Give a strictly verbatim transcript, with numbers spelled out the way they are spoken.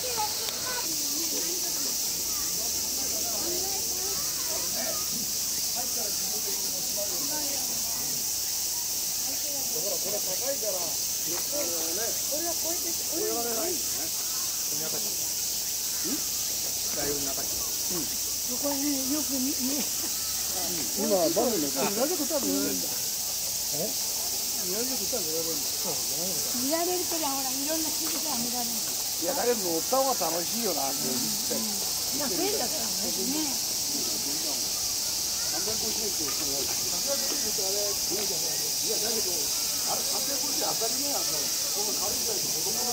これ高いから、これはこうやって、これはないんですね。中島。ん？ライオン中島。うん。そこによく見え。今バブルの。見られることは見られるんだ。え？見られることは見られるんだ。そう見られるけどほらいろんな人が見られる。いやだけど乗った方が楽しいよなって言って。まあ変だからね。三千五十円って言ってる。三千五十円ってあれどうじゃない。いやだけど。あれ、三千五十円当たり前やんの。この軽井沢に子供が